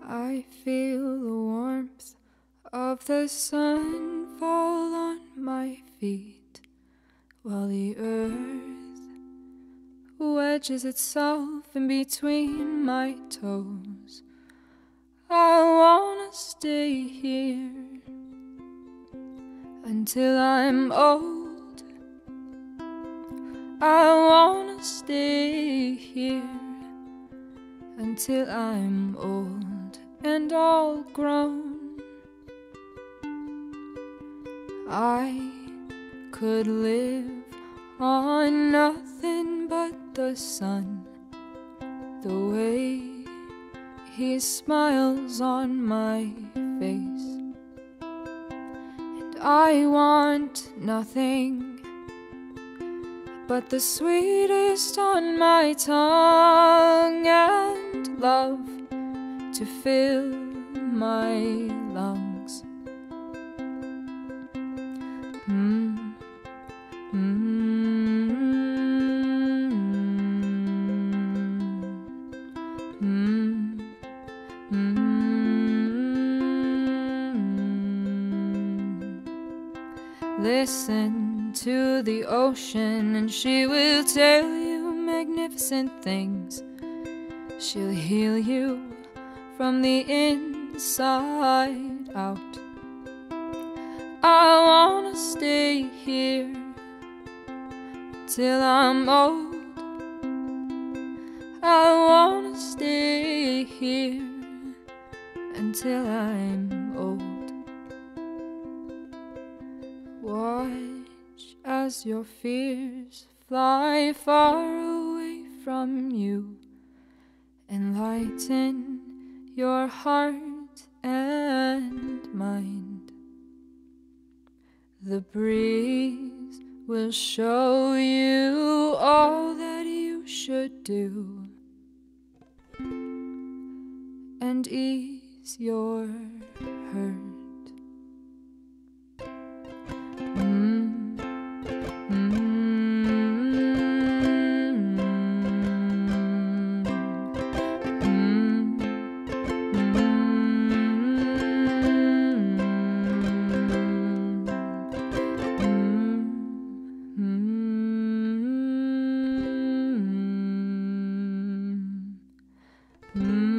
I feel the warmth of the sun fall on my feet, while the earth wedges itself in between my toes. I wanna stay here until I'm old. I wanna stay here until I'm old and all grown. I could live on nothing but the sun, the way he smiles on my face. And I want nothing but the sweetest on my tongue, and love to fill my lungs. Listen to the ocean and she will tell you magnificent things. She'll heal you from the inside out. I wanna stay here till I'm old. I wanna stay here until I'm old. Watch as your fears fly far away from you. Enlighten your heart and mind. The breeze will show you all that you should do and ease your hurt. Mm-hmm.